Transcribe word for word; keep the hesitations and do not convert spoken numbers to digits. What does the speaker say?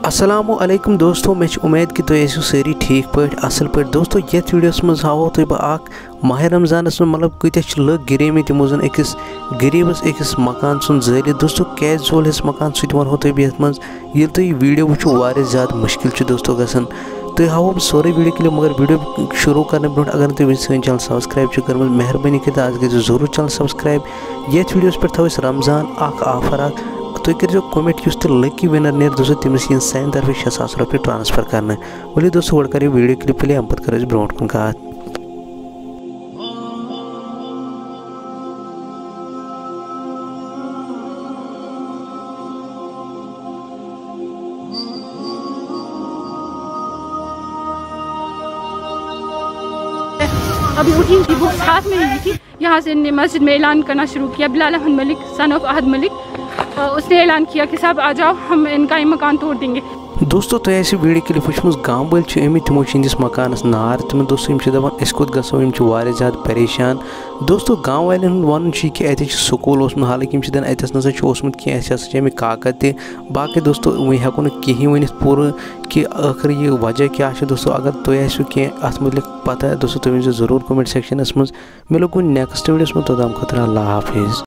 अस्सलामु अलैकुम दोस्तों मे उम्मीद कि तुम ऐसो सारी ठीक पे असल पे दोस्तों ये वीडियोस मज हावो तुम बह माह रमजानस में मतलब कत लग गिरेम तमो जन अकिस गरीबस अकिस मकान सुन जालित दोस्तों क्या जोल इस मकान सह वनो तुम ये मज ये तुम वीडियो वो वारिया ज़्यादा मुश्किल दोस्तों गसन तो हावो बह सोरे वीडियो के लिए मगर वीडियो शुरू करने ब्रो अगर तुम सन चैनल सब्सक्राइब कर मेहरबानी कर आज गो जरूर चैनल सब्सक्राइब ये वीडियोस पे थो रमजान अख ऑफर अख तुम करो कमेंट युस तो लकी विनर नेर दोस्तों तमिस इन सान तरफ छः सास रुपये ट्रांसफर करना बोलिए दोस्तों गोड़ कर वीडियो क्लिप प्ले अम पे करो ब्रो कुन कत अभी उठी थी बुक्स हाथ में ली थी। यहाँ से मस्जिद में ऐलान करना शुरू किया। बिलाल अहमद मलिक सन ऑफ अहद मलिक उसने ऐलान किया कि सब आ जाओ हम इनका ही मकान तोड़ देंगे। दोस्तों तो ऐसे वीडियो के लिए वुचम गाँव वाल अमित तमो इंदिस मकानस नार तम दोस्तों दपान अस कोत गो वारिया ज़्यादा परेशान दोस्तों गाँव वालन वन कि अत स्कूल हालांकि अतस ना ओसमुत कि अमे काकद त बाकी दोस्तों वह हेको कहीं वन पूरा कि आखिर ये वजह क्या दोस्तों अगर तुम आसो कह अत मुतलिक पता दोस्तों तुम ज़रूर कमेंट सेक्शनस मज मे लोग नेक्स्ट वीडियोस में तोतम खुद अल्लाह हाफिज़।